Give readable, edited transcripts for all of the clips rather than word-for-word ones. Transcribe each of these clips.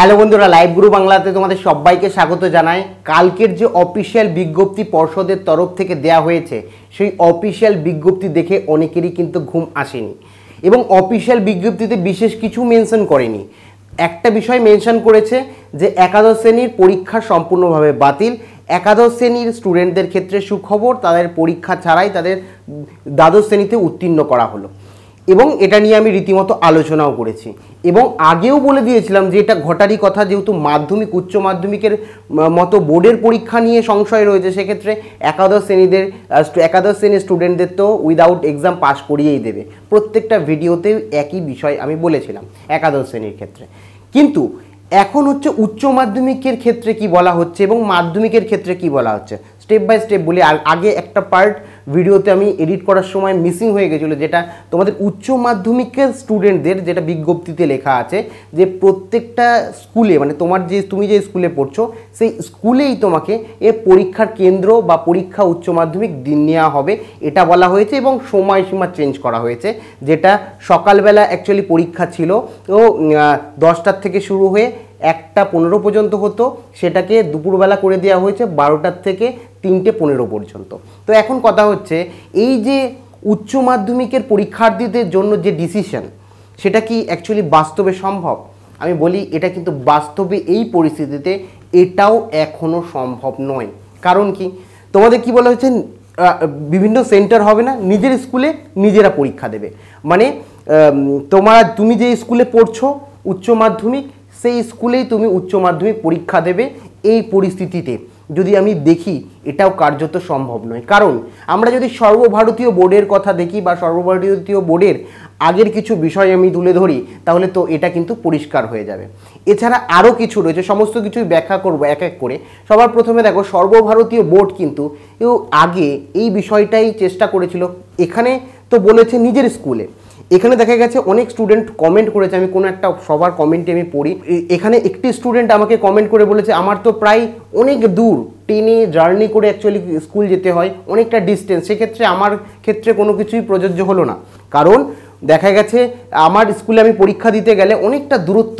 Hello বন্ধুরা, live গুরু বাংলাতে তোমাদের সবাইকে স্বাগত জানাই। কালকের যে অফিসিয়াল বিজ্ঞপ্তি পর্ষদের তরফ থেকে দেয়া হয়েছে, সেই অফিসিয়াল বিজ্ঞপ্তি দেখে অনেকেরই কিন্তু ঘুম আসেনি এবং অফিসিয়াল বিজ্ঞপ্তিতে বিশেষ কিছু মেনশন করেনি। একটা বিষয় মেনশন করেছে যে একাদশ শ্রেণীর পরীক্ষা সম্পূর্ণভাবে বাতিল। একাদশ শ্রেণীর স্টুডেন্টদের ক্ষেত্রে সুখবর, তাদের পরীক্ষা ছাড়াই তাদের দ্বাদশ শ্রেণীতে উত্তীর্ণ করা হলো এবং এটা নিয়ে আমি রীতিমতো আলোচনাও করেছি এবং আগেও বলে দিয়েছিলাম যে এটা ঘটারই কথা, যেহেতু মাধ্যমিক উচ্চ মাধ্যমিকের মতো বোর্ডের পরীক্ষা নিয়ে সংশয় রয়েছে, সেক্ষেত্রে একাদশ শ্রেণীর স্টুডেন্টদের তো উইদাউট এক্সাম পাস করিয়েই দেবে। প্রত্যেকটা ভিডিওতেই একই বিষয় আমি বলেছিলাম একাদশ শ্রেণীর ক্ষেত্রে। কিন্তু এখন হচ্ছে উচ্চ মাধ্যমিকের ক্ষেত্রে কি বলা হচ্ছে এবং মাধ্যমিকের ক্ষেত্রে কি বলা হচ্ছে, স্টেপ বাই স্টেপ বলি। আগে একটা পার্ট ভিডিওতে আমি এডিট করার সময় মিসিং হয়ে গেছিলো, যেটা তোমাদের উচ্চ মাধ্যমিকের স্টুডেন্টদের যেটা বিজ্ঞপ্তিতে লেখা আছে যে প্রত্যেকটা স্কুলে, মানে তুমি যে স্কুলে পড়ছো সেই স্কুলেই তোমাকে পরীক্ষার কেন্দ্র বা পরীক্ষা উচ্চ মাধ্যমিক দিন নেওয়া হবে, এটা বলা হয়েছে এবং সময়সীমা চেঞ্জ করা হয়েছে। যেটা সকালবেলা অ্যাকচুয়ালি পরীক্ষা ছিল ও 10টার থেকে শুরু হয়ে 1টা 15 পর্যন্ত হতো, সেটাকে দুপুরবেলা করে দেওয়া হয়েছে 12টার থেকে 3টে 15 পর্যন্ত। তো এখন কথা হচ্ছে, এই যে উচ্চ মাধ্যমিকের পরীক্ষার্থীদের জন্য যে ডিসিশন, সেটা কি অ্যাকচুয়ালি বাস্তবে সম্ভব? আমি বলি এটা কিন্তু বাস্তবে এই পরিস্থিতিতে এটাও এখনও সম্ভব নয়। কারণ কি, তোমাদের কি বলা হয়েছে, বিভিন্ন সেন্টার হবে না, নিজের স্কুলে নিজেরা পরীক্ষা দেবে। মানে তুমি যে স্কুলে পড়ছো উচ্চ মাধ্যমিক, সেই স্কুলেই তুমি উচ্চ মাধ্যমিক পরীক্ষা দেবে। এই পরিস্থিতিতে যদি আমি দেখি, এটাও কার্যত সম্ভব নয়। কারণ আমরা যদি সর্বভারতীয় বোর্ডের কথা দেখি বা সর্বভারতীয় বোর্ডের আগের কিছু বিষয় আমি তুলে ধরি, তাহলে তো এটা কিন্তু পরিষ্কার হয়ে যাবে। এছাড়া আরও কিছু রয়েছে, সমস্ত কিছুই ব্যাখ্যা করব এক এক করে। সবার প্রথমে দেখো, সর্বভারতীয় বোর্ড কিন্তু আগে এই বিষয়টাই চেষ্টা করেছিল। এখানে তো বলেছে নিজের স্কুলে, এখানে দেখা গেছে অনেক স্টুডেন্ট কমেন্ট করেছে, আমি কোনো একটা সবার কমেন্টে আমি পড়ি। এখানে একটি স্টুডেন্ট আমাকে কমেন্ট করে বলেছে, আমার তো প্রায় অনেক দূর ট্রেনে জার্নি করে অ্যাকচুয়ালি স্কুল যেতে হয়, অনেকটা ডিস্টেন্স, সেক্ষেত্রে আমার ক্ষেত্রে কোনো কিছুই প্রযোজ্য হলো না। কারণ দেখা গেছে আমার স্কুলে আমি পরীক্ষা দিতে গেলে অনেকটা দূরত্ব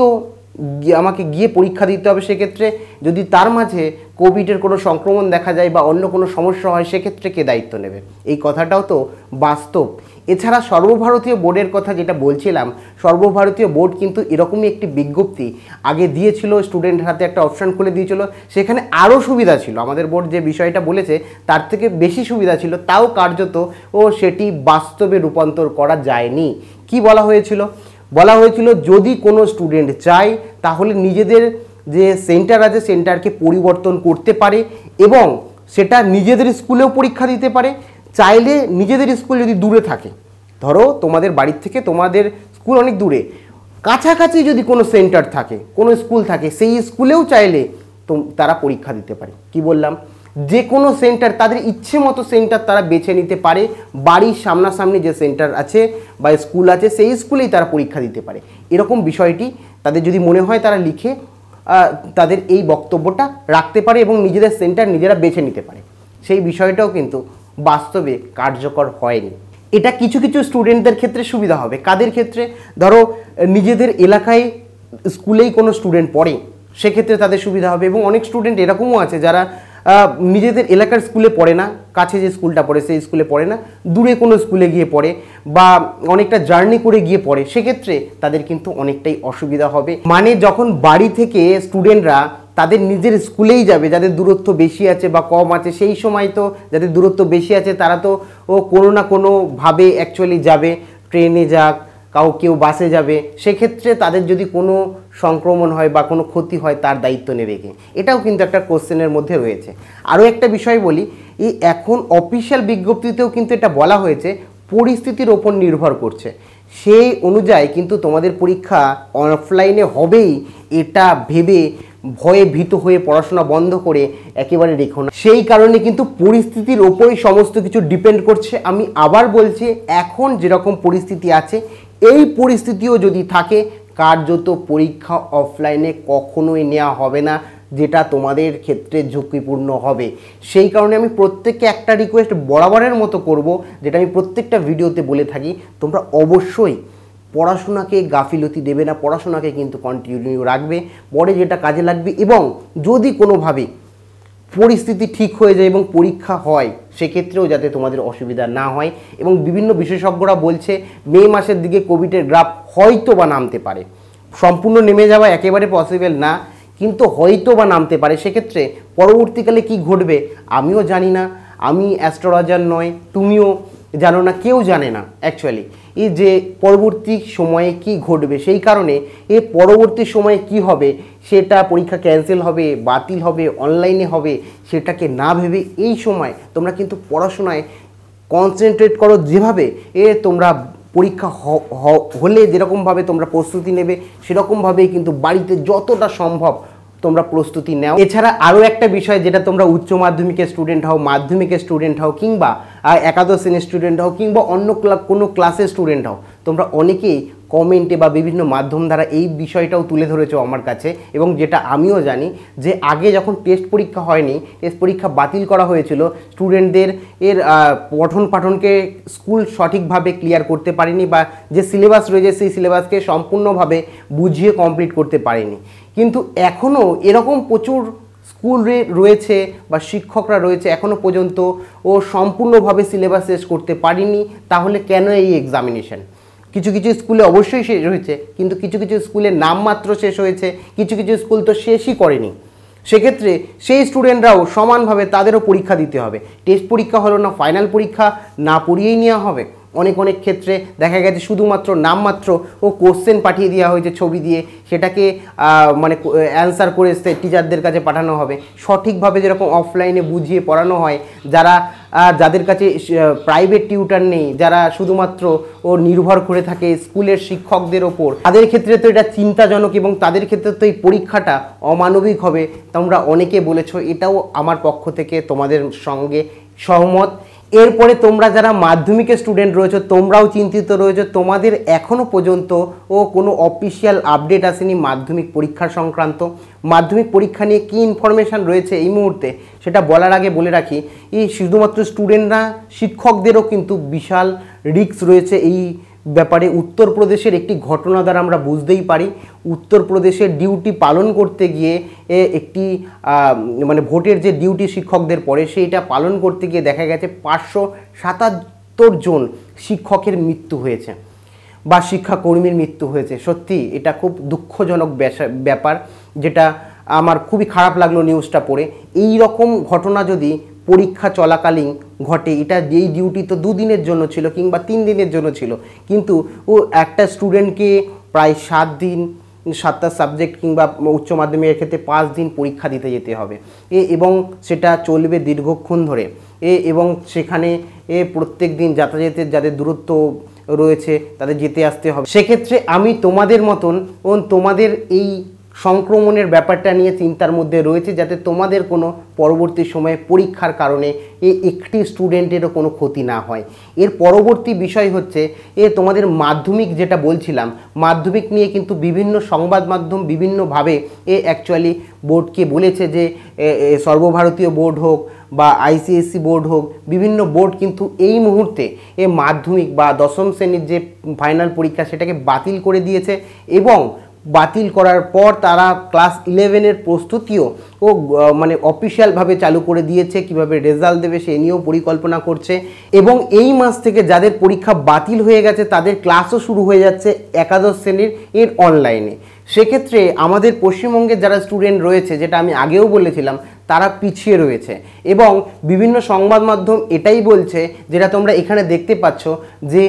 আমাকে গিয়ে পরীক্ষা দিতে হবে। সেক্ষেত্রে যদি তার মাঝে কোভিডের কোনো সংক্রমণ দেখা যায় বা অন্য কোনো সমস্যা হয়, সেক্ষেত্রে কে দায়িত্ব নেবে? এই কথাটাও তো বাস্তব। এছাড়া সর্বভারতীয় বোর্ডের কথা যেটা বলছিলাম, সর্বভারতীয় বোর্ড কিন্তু এরকমই একটি বিজ্ঞপ্তি আগে দিয়েছিল, স্টুডেন্টের হাতে একটা অপশান খুলে দিয়েছিল। সেখানে আরও সুবিধা ছিল, আমাদের বোর্ড যে বিষয়টা বলেছে তার থেকে বেশি সুবিধা ছিল, তাও কার্যত সেটি বাস্তবে রূপান্তর করা যায়নি। কি বলা হয়েছিল? বলা হয়েছিল যদি কোনো স্টুডেন্ট চায় তাহলে নিজেদের যে সেন্টার আছে সেন্টারকে পরিবর্তন করতে পারে এবং সেটা নিজেদের স্কুলেও পরীক্ষা দিতে পারে। চাইলে নিজেদের স্কুল যদি দূরে থাকে, ধরো তোমাদের বাড়ির থেকে তোমাদের স্কুল অনেক দূরে, কাছাকাছি যদি কোনো সেন্টার থাকে, কোনো স্কুল থাকে, সেই স্কুলেও চাইলে তারা পরীক্ষা দিতে পারে। কি বললাম? যে কোনো সেন্টার, তাদের ইচ্ছে মতো সেন্টার তারা বেছে নিতে পারে। বাড়ির সামনাসামনি যে সেন্টার আছে বা স্কুল আছে, সেই স্কুলেই তারা পরীক্ষা দিতে পারে। এরকম বিষয়টি তাদের যদি মনে হয়, তারা লিখে তাদের এই বক্তব্যটা রাখতে পারে এবং নিজেদের সেন্টার নিজেরা বেছে নিতে পারে। সেই বিষয়টাও কিন্তু বাস্তবে কার্যকর হয়নি। এটা কিছু কিছু স্টুডেন্টদের ক্ষেত্রে সুবিধা হবে। কাদের ক্ষেত্রে? ধরো নিজেদের এলাকায় স্কুলেই কোনো স্টুডেন্ট পড়ে, সেক্ষেত্রে তাদের সুবিধা হবে। এবং অনেক স্টুডেন্ট এরকমও আছে যারা নিজেদের এলাকার স্কুলে পড়ে না, কাছে যে স্কুলটা পড়ে সেই স্কুলে পড়ে না, দূরে কোনো স্কুলে গিয়ে পড়ে বা অনেকটা জার্নি করে গিয়ে পড়ে, সেক্ষেত্রে তাদের কিন্তু অনেকটাই অসুবিধা হবে। মানে যখন বাড়ি থেকে স্টুডেন্টরা তাদের নিজের স্কুলেই যাবে, যাদের দূরত্ব বেশি আছে বা কম আছে, সেই সময় তো যাদের দূরত্ব বেশি আছে তারা তো কোনো না কোনোভাবে অ্যাকচুয়ালি যাবে, ট্রেনে যাক, কেউ বাসে যাবে, সেক্ষেত্রে তাদের যদি কোনো সংক্রমণ হয় বা কোনো ক্ষতি হয়, তার দায়িত্ব নেবে কে? এটাও কিন্তু একটা কোশ্চেনের মধ্যে রয়েছে। আরও একটা বিষয় বলি, এই এখন অফিসিয়াল বিজ্ঞপ্তিতেও কিন্তু এটা বলা হয়েছে পরিস্থিতির ওপর নির্ভর করছে। সেই অনুযায়ী কিন্তু তোমাদের পরীক্ষা অফলাইনে হবেই, এটা ভেবে ভয়ে ভীত হয়ে পড়াশোনা বন্ধ করে একেবারে রেখো না। সেই কারণে কিন্তু পরিস্থিতির ওপরই সমস্ত কিছু ডিপেন্ড করছে। আমি আবার বলছি, এখন যেরকম পরিস্থিতি আছে, এই পরিস্থিতিও যদি থাকে, কার্যত পরীক্ষা অফলাইনে কখনোই নেওয়া হবে না, যেটা তোমাদের ক্ষেত্রে ঝুঁকিপূর্ণ হবে। সেই কারণে আমি প্রত্যেককে একটা রিকোয়েস্ট বরাবরের মতো করব, যেটা আমি প্রত্যেকটা ভিডিওতে বলে থাকি, তোমরা অবশ্যই পড়াশোনাকে গাফিলতি দেবে না, পড়াশোনাকে কিন্তু কন্টিনিউ রাখবে, পরে যেটা কাজে লাগবে। এবং যদি কোনোভাবে পরিস্থিতি ঠিক হয়ে যায় এবং পরীক্ষা হয়, সেক্ষেত্রেও যাতে তোমাদের অসুবিধা না হয়। এবং বিভিন্ন বিশেষজ্ঞরা বলছে মে মাসের দিকে কোভিডের গ্রাফ হয়তো বা নামতে পারে, সম্পূর্ণ নেমে যাওয়া একেবারে পসিবল না, কিন্তু হয়তো বা নামতে পারে। সেক্ষেত্রে পরবর্তীকালে কি ঘটবে আমিও জানি না, আমি অ্যাস্ট্রোলজার নয়, তুমিও জানো না, কেউ জানে না অ্যাকচুয়ালি এই যে পরবর্তী সময়ে কি ঘটবে। সেই কারণে এই পরবর্তী সময়ে কি হবে, সেটা পরীক্ষা ক্যান্সেল হবে, বাতিল হবে, অনলাইনে হবে, সেটাকে না ভেবে এই সময় তোমরা কিন্তু পড়াশোনায় কনসেন্ট্রেট করো। যেভাবে তোমরা পরীক্ষা হলে যেরকমভাবে তোমরা প্রস্তুতি নেবে, সেরকমভাবেই কিন্তু বাড়িতে যতটা সম্ভব তোমরা প্রস্তুতি নাও। এছাড়া আরও একটা বিষয়, যেটা তোমরা উচ্চ মাধ্যমিকের স্টুডেন্ট হও, মাধ্যমিকের স্টুডেন্ট হও, কিংবা একাদশ শ্রেণীর স্টুডেন্ট হও, কিংবা অন্য কোনো ক্লাসের স্টুডেন্ট হও, তোমরা অনেকেই কমেন্টে বা বিভিন্ন মাধ্যম দ্বারা এই বিষয়টাও তুলে ধরেছো আমার কাছে। এবং যেটা আমিও জানি যে আগে যখন টেস্ট পরীক্ষা হয়নি, টেস্ট পরীক্ষা বাতিল করা হয়েছিল, স্টুডেন্টদের পঠন পাঠনকে স্কুল সঠিকভাবে ক্লিয়ার করতে পারেনি, বা যে সিলেবাস রয়েছে সেই সিলেবাসকে সম্পূর্ণভাবে বুঝিয়ে কমপ্লিট করতে পারেনি। কিন্তু এখনও এরকম প্রচুর স্কুল রয়েছে বা শিক্ষকরা রয়েছে এখনও পর্যন্ত ও সম্পূর্ণভাবে সিলেবাস শেষ করতে পারেনি। তাহলে কেন এই এক্সামিনেশন? কিছু কিছু স্কুলে অবশ্যই শেষ হয়েছে, কিন্তু কিছু কিছু স্কুলের নামমাত্র শেষ হয়েছে, কিছু কিছু স্কুল তো শেষই করেনি। সেক্ষেত্রে সেই স্টুডেন্টরাও সমানভাবে তাদেরও পরীক্ষা দিতে হবে। টেস্ট পরীক্ষা হলো না, ফাইনাল পরীক্ষা না পড়িয়েই নেওয়া হবে। অনেক অনেক ক্ষেত্রে দেখা গেছে শুধুমাত্র নামমাত্র ও কোশ্চেন পাঠিয়ে দেওয়া হয়েছে ছবি দিয়ে, সেটাকে মানে অ্যান্সার করে টিচারদের কাছে পাঠানো হবে। সঠিকভাবে যেরকম অফলাইনে বুঝিয়ে পড়ানো হয়, যাদের কাছে প্রাইভেট টিউটার নেই, যারা শুধুমাত্র নির্ভর করে থাকে স্কুলের শিক্ষকদের ওপর, তাদের ক্ষেত্রে তো এটা চিন্তাজনক, এবং তাদের ক্ষেত্রে তো এই পরীক্ষাটা অমানবিক হবে। তোমরা অনেকে বলেছো, এটাও আমার পক্ষ থেকে তোমাদের সঙ্গে সহমত। এরপরে তোমরা যারা মাধ্যমিকের স্টুডেন্ট রয়েছে, তোমরাও চিন্তিত রয়েছে, তোমাদের এখনও পর্যন্ত কোনো অফিসিয়াল আপডেট আসেনি মাধ্যমিক পরীক্ষার সংক্রান্ত। মাধ্যমিক পরীক্ষা নিয়ে কী ইনফরমেশান রয়েছে এই মুহূর্তে, সেটা বলার আগে বলে রাখি, এই শুধুমাত্র স্টুডেন্টরা, শিক্ষকদেরও কিন্তু বিশাল রিস্ক রয়েছে এই ব্যাপারে। উত্তরপ্রদেশের একটি ঘটনা দ্বারা আমরা বুঝতেই পারি, উত্তরপ্রদেশের ডিউটি পালন করতে গিয়ে একটি মানে ভোটের যে ডিউটি শিক্ষকদের পড়ে, সেইটা পালন করতে গিয়ে দেখা গেছে 577 জন শিক্ষকের মৃত্যু হয়েছে বা শিক্ষাকর্মীর মৃত্যু হয়েছে। সত্যি এটা খুব দুঃখজনক ব্যাপার, যেটা আমার খুবই খারাপ লাগলো নিউজটা পড়ে। এই রকম ঘটনা যদি পরীক্ষা চলাকালীন ঘটে, এটা যেই ডিউটি তো 2 দিনের জন্য ছিল কিংবা 3 দিনের জন্য ছিল, কিন্তু একটা স্টুডেন্টকে প্রায় 7 দিন 7টা সাবজেক্ট, কিংবা উচ্চ মাধ্যমিকের ক্ষেত্রে 5 দিন পরীক্ষা দিতে যেতে হবে, এবং সেটা চলবে দীর্ঘক্ষণ ধরে, এবং সেখানে প্রত্যেক দিন যাতায়াতের যাদের দূরত্ব রয়েছে তাদের যেতে আসতে হবে। সেক্ষেত্রে আমি তোমাদের মতন তোমাদের এই সংক্রমণের ব্যাপারটা নিয়ে চিন্তার মধ্যে রয়েছে, যাতে তোমাদের কোনো পরবর্তী সময়ে পরীক্ষার কারণে একটি স্টুডেন্টেরও কোনো ক্ষতি না হয়। এর পরবর্তী বিষয় হচ্ছে তোমাদের মাধ্যমিক, যেটা বলছিলাম, মাধ্যমিক নিয়ে কিন্তু বিভিন্ন সংবাদ মাধ্যম বিভিন্নভাবে অ্যাকচুয়ালি বোর্ডকে বলেছে যে সর্বভারতীয় বোর্ড হোক বা আইসিএসসি বোর্ড হোক, বিভিন্ন বোর্ড কিন্তু এই মুহূর্তে মাধ্যমিক বা 10ম শ্রেণীর যে ফাইনাল পরীক্ষা সেটাকে বাতিল করে দিয়েছে, এবং বাতিল করার পর তারা ক্লাস 11-এর প্রস্তুতিও মানে অফিসিয়ালভাবে চালু করে দিয়েছে। কিভাবে রেজাল্ট দেবে সে নিয়েও পরিকল্পনা করছে, এবং এই মাস থেকে যাদের পরীক্ষা বাতিল হয়ে গেছে তাদের ক্লাসও শুরু হয়ে যাচ্ছে একাদশ শ্রেণীর অনলাইনে। সেক্ষেত্রে আমাদের পশ্চিমবঙ্গের যারা স্টুডেন্ট রয়েছে, যেটা আমি আগেও বলেছিলাম, তারা পিছিয়ে রয়েছে। এবং বিভিন্ন সংবাদ মাধ্যম এটাই বলছে, যেটা তোমরা এখানে দেখতে পাচ্ছ, যে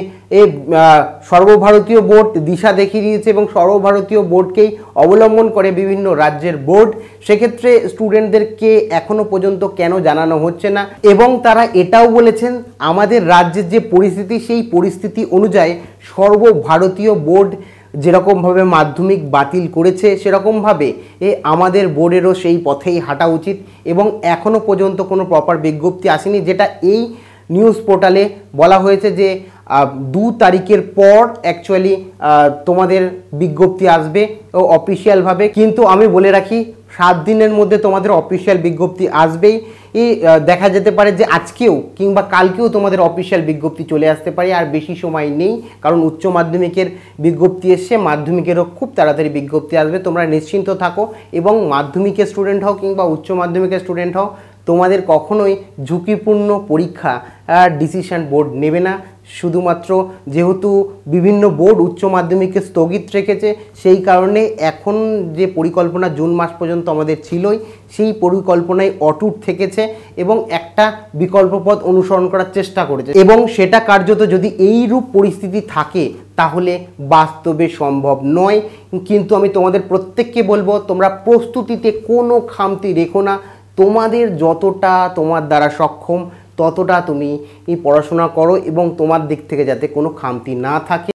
সর্বভারতীয় বোর্ড দিশা দেখিয়ে দিয়েছে, এবং সর্বভারতীয় বোর্ডকেই অবলম্বন করে বিভিন্ন রাজ্যের বোর্ড। সেক্ষেত্রে স্টুডেন্টদেরকে এখনো পর্যন্ত কেন জানানো হচ্ছে না, এবং তারা এটাও বলেছেন আমাদের রাজ্যের যে পরিস্থিতি, সেই পরিস্থিতি অনুযায়ী সর্বভারতীয় বোর্ড যেরকমভাবে মাধ্যমিক বাতিল করেছে, সেরকমভাবে আমাদের বোর্ডেরও সেই পথেই হাঁটা উচিত। এবং এখনও পর্যন্ত কোনো প্রপার বিজ্ঞপ্তি আসেনি, যেটা এই নিউজ পোর্টালে বলা হয়েছে যে 2 তারিখের পর অ্যাকচুয়ালি তোমাদের বিজ্ঞপ্তি আসবে ও অফিসিয়ালভাবে। কিন্তু আমি বলে রাখি 7 দিনের মধ্যে তোমাদের অফিসিয়াল বিজ্ঞপ্তি আসবেই। দেখা যেতে পারে যে আজকেও কিংবা কালকেও তোমাদের অফিসিয়াল বিজ্ঞপ্তি চলে আসতে পারে, আর বেশি সময় নেই, কারণ উচ্চ মাধ্যমিকের বিজ্ঞপ্তি এসছে, মাধ্যমিকেরও খুব তাড়াতাড়ি বিজ্ঞপ্তি আসবে। তোমরা নিশ্চিন্ত থাকো, এবং মাধ্যমিকের স্টুডেন্ট হও কিংবা উচ্চ মাধ্যমিকের স্টুডেন্ট হও, তোমাদের কখনোই ঝুঁকিপূর্ণ পরীক্ষা ডিসিশন বোর্ড নেবে না। শুধুমাত্র যেহেতু বিভিন্ন বোর্ড উচ্চ মাধ্যমিককে স্থগিত রেখেছে, সেই কারণে এখন যে পরিকল্পনা জুন মাস পর্যন্ত আমাদের ছিলই, সেই পরিকল্পনায় অটুট থেকেছে এবং একটা বিকল্প পথ অনুসরণ করার চেষ্টা করেছে, এবং সেটা কার্যত যদি এইরূপ পরিস্থিতি থাকে তাহলে বাস্তবে সম্ভব নয়। কিন্তু আমি তোমাদের প্রত্যেককে বলবো, তোমরা প্রস্তুতিতে কোনো খামতি রেখো না। তোমাদের যতটা তোমার দ্বারা সক্ষম ততটা তুমি পড়াশোনা করো, এবং তোমার দিক থেকে যাতে কোনো খামতি না থাকে।